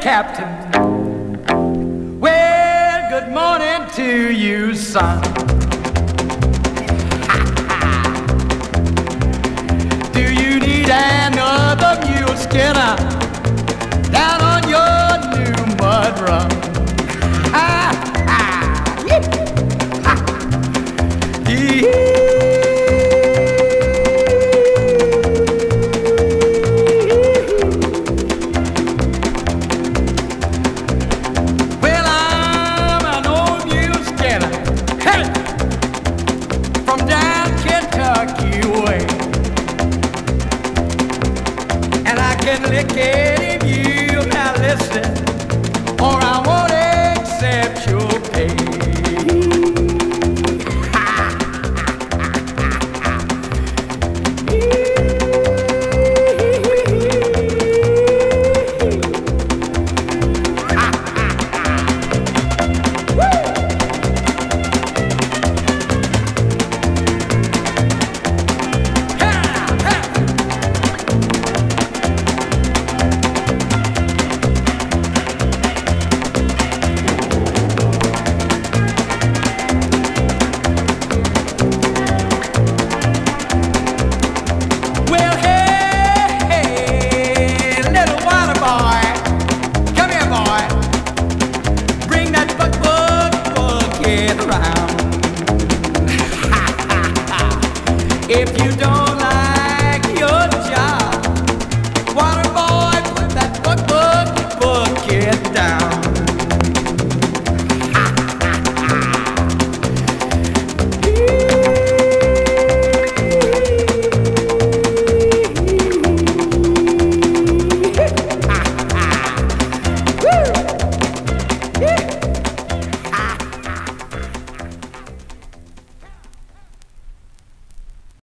Captain. Well, good morning to you, son. Do you need another mule skinner down on your new mud run? Well, I'm an old mule skinner, hey, from down Kentucky way, and I can lick any mule. Now listen.